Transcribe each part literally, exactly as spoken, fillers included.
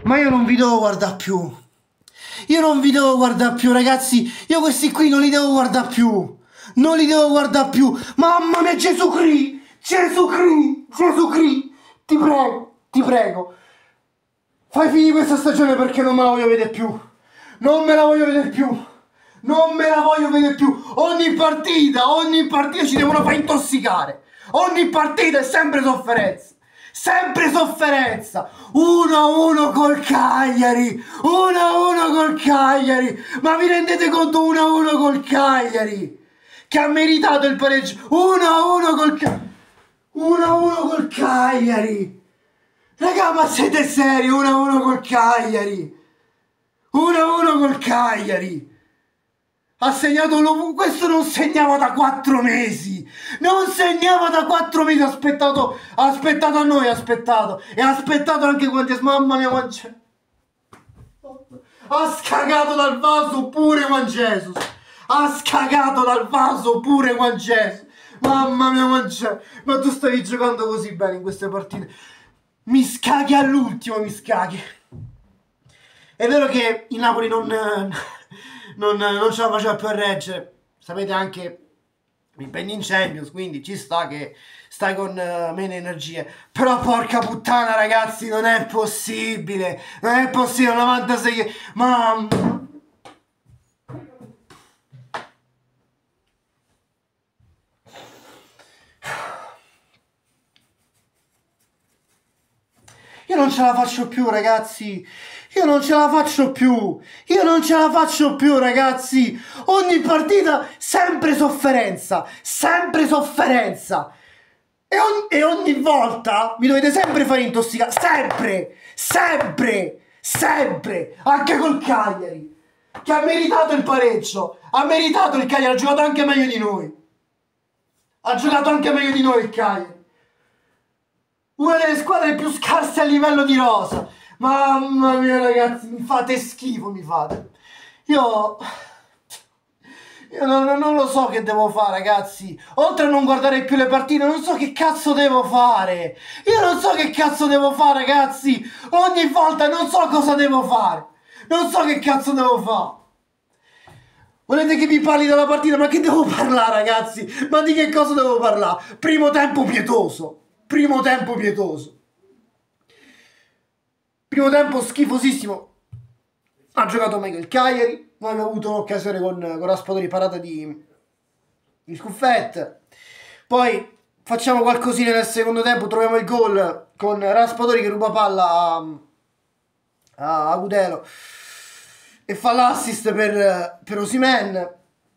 Ma io non vi devo guardare più. Io non vi devo guardare più, ragazzi. Io questi qui non li devo guardare più. Non li devo guardare più. Mamma mia, Gesù Cristo. Gesù Cristo. Gesù Cristo. Ti prego, ti prego. Fai finire questa stagione perché non me la voglio vedere più. Non me la voglio vedere più. Non me la voglio vedere più. Ogni partita, ogni partita ci devono far intossicare. Ogni partita è sempre sofferenza. Sempre sofferenza. uno a uno col Cagliari. uno a uno col Cagliari. Ma vi rendete conto? uno a uno col Cagliari, che ha meritato il pareggio. uno a uno col Cagliari. uno a uno col Cagliari. Raga, ma siete seri? uno a uno col Cagliari. uno a uno col Cagliari. Ha segnato lo... Questo non segnava da quattro mesi. Non segnava da quattro mesi. Ha aspettato, ha aspettato a noi, ha aspettato. E ha aspettato anche quanti... Mamma mia, Juan Jesus. Ha scagato dal vaso pure Juan Jesus. Ha scagato dal vaso pure Juan Jesus. Mamma mia, Juan Jesus. Ma tu stavi giocando così bene in queste partite. Mi scaghi all'ultimo, mi scaghi. È vero che il Napoli non... Non, non ce la faceva più a reggere. Sapete anche impegni in Champions, quindi ci sta che stai con uh, meno energie. Però porca puttana, ragazzi, non è possibile. Non è possibile, novantasei. Mamma. Io non ce la faccio più, ragazzi. Io non ce la faccio più. Io non ce la faccio più, ragazzi. Ogni partita sempre sofferenza. Sempre sofferenza. E ogni, e ogni volta mi dovete sempre fare intossicare. Sempre. Sempre. Sempre. Anche col Cagliari, che ha meritato il pareggio. Ha meritato il Cagliari. Ha giocato anche meglio di noi. Ha giocato anche meglio di noi il Cagliari. Una delle squadre più scarse a livello di rosa. Mamma mia, ragazzi, mi fate schifo, mi fate. Io... Io non, non lo so che devo fare, ragazzi. Oltre a non guardare più le partite, non so che cazzo devo fare. Io non so che cazzo devo fare, ragazzi. Ogni volta non so cosa devo fare. Non so che cazzo devo fare. Volete che vi parli della partita? Ma che devo parlare, ragazzi? Ma di che cosa devo parlare? Primo tempo pietoso. Primo tempo pietoso. Primo tempo schifosissimo. Ha giocato meglio il Cagliari. Noi abbiamo avuto un'occasione con, con Raspadori, parata di, di Scuffet. Poi facciamo qualcosina nel secondo tempo. Troviamo il gol con Raspadori che ruba palla a, a Agudelo e fa l'assist per, per Osimhen.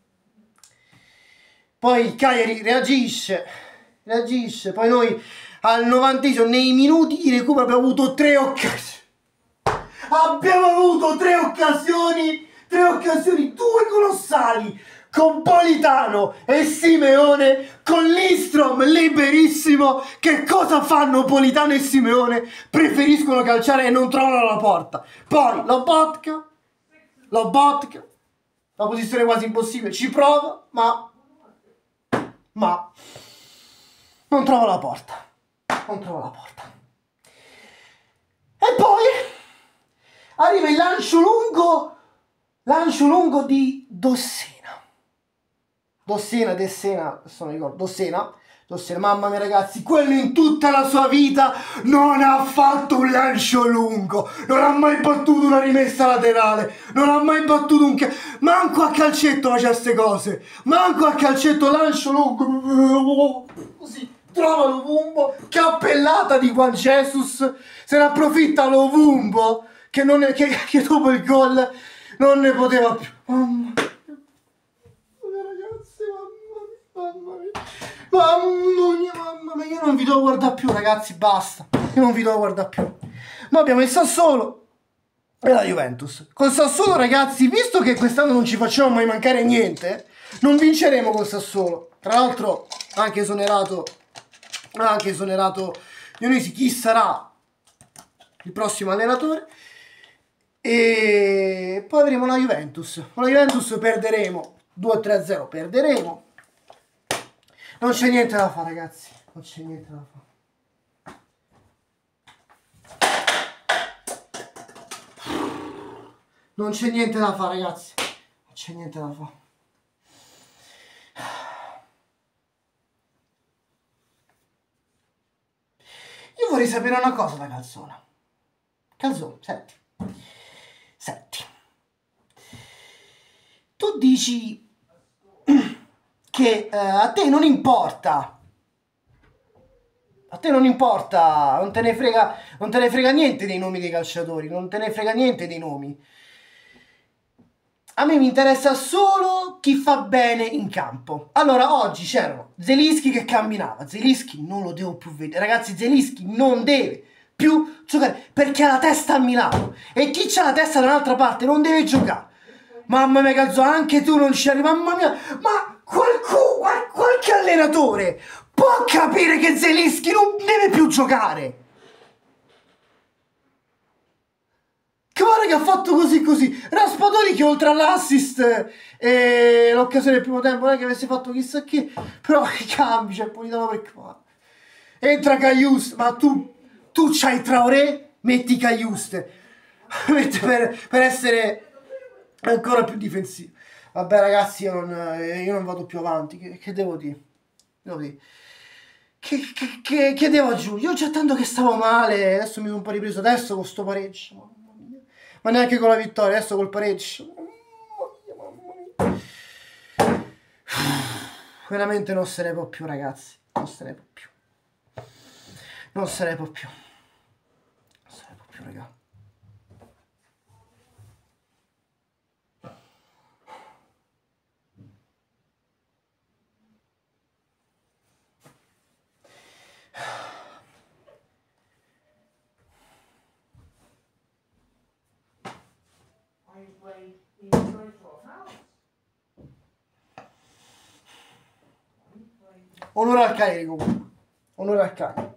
Poi il Cagliari reagisce. Reagisce. Poi noi al novantesimo, nei minuti di recupero, abbiamo avuto tre occasioni. Abbiamo avuto tre occasioni, tre occasioni, due colossali, con Politano e Simeone, con Lindstrom liberissimo. Che cosa fanno Politano e Simeone? Preferiscono calciare e non trovano la porta. Poi Lobotka, Lobotka, la posizione quasi impossibile, ci prova, ma, ma non trova la porta. Non trova la porta. E poi arriva il lancio lungo, lancio lungo di Dossena. Dossena, Dessena, adesso non ricordo, Dossena, Dossena, mamma mia, ragazzi, quello in tutta la sua vita non ha fatto un lancio lungo, non ha mai battuto una rimessa laterale, non ha mai battuto un calcio, manco a calcetto faceva queste cose, manco a calcetto, lancio lungo, così. Trova Lovumbo, cappellata di Juan Jesus, se ne approfitta Lovumbo, che, non è, che, che dopo il gol non ne poteva più. Mamma mia, ragazzi, mamma mia, mamma mia, mamma mia, io non vi devo guardare più, ragazzi, basta, io non vi devo guardare più. Ma abbiamo il Sassuolo e la Juventus. Col Sassuolo, ragazzi, visto che quest'anno non ci facciamo mai mancare niente, non vinceremo col Sassuolo. Tra l'altro, anche esonerato... anche esonerato Dionisi, chi sarà il prossimo allenatore. E poi avremo la Juventus. Con la Juventus perderemo due a tre a zero, perderemo. Non c'è niente da fare, ragazzi, non c'è niente da fare. Non c'è niente da fare, ragazzi. Non c'è niente da fare. Io vorrei sapere una cosa da Calzona. Calzone, senti. Senti. Tu dici che eh, a te non importa. A te non importa, non te ne frega, non te ne frega niente dei nomi dei calciatori, non te ne frega niente dei nomi. A me mi interessa solo chi fa bene in campo. Allora, oggi c'erano Zelinski che camminava. Zelinski non lo devo più vedere. Ragazzi, Zelinski non deve più giocare perché ha la testa a Milano. E chi c'ha la testa da un'altra parte non deve giocare. Mamma mia, Calzona, anche tu non ci arrivi. Mamma mia, ma qualcuno, qual, qualche allenatore può capire che Zelinski non deve più giocare. Che guarda che ha fatto così così. Raspadori che oltre all'assist e l'occasione del primo tempo non è che avesse fatto chissà che, però che cambi, c'è Politano per qua. Entra Cagliuste, ma tu, tu c'hai Traoré, metti Cagliuste per, per essere ancora più difensivo. Vabbè ragazzi, io non, io non vado più avanti, che, che devo dire? Devo dire? Che, che, che, che devo aggiungere? Io già tanto che stavo male, adesso mi sono un po' ripreso, adesso con sto pareggio. Ma neanche con la vittoria, adesso col pareggio. Veramente non se ne può più, ragazzi. Non se ne può più. Non se ne può più. Non se ne può più, ragazzi. Onore al Cagliari comunque. Onore al Cagliari.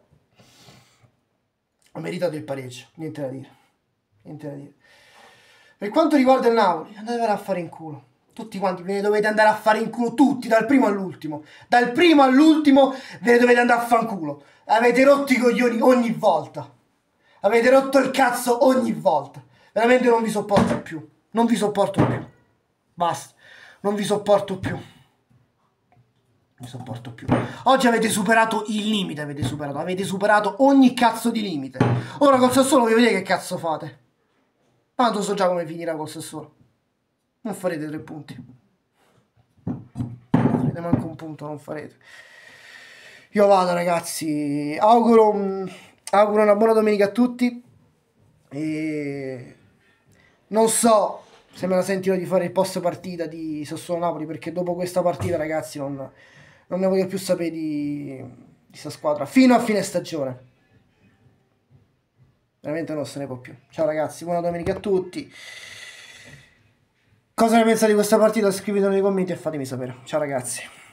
Ha meritato il pareggio, niente da dire. Niente da dire. Per quanto riguarda il Napoli, andatevene a fare in culo. Tutti quanti ve ne dovete andare a fare in culo, tutti, dal primo all'ultimo. Dal primo all'ultimo ve ne dovete andare a fanculo. Avete rotto i coglioni ogni volta. Avete rotto il cazzo ogni volta. Veramente non vi sopporto più. Non vi sopporto più. Basta. Non vi sopporto più. Non vi sopporto più. Oggi avete superato il limite, avete superato. Avete superato ogni cazzo di limite. Ora col Sassuolo vi vedete che cazzo fate. Tanto so già come finirà col Sassuolo. Non farete tre punti. Non farete manco un punto, non farete. Io vado ragazzi. Auguro, auguro una buona domenica a tutti. E non so se me la sentirò di fare il post partita di Sassuolo Napoli, perché dopo questa partita ragazzi non, non ne voglio più sapere di questa squadra fino a fine stagione. Veramente non se ne può più. Ciao ragazzi, buona domenica a tutti. Cosa ne pensate di questa partita? Scrivetelo nei commenti e fatemi sapere. Ciao ragazzi.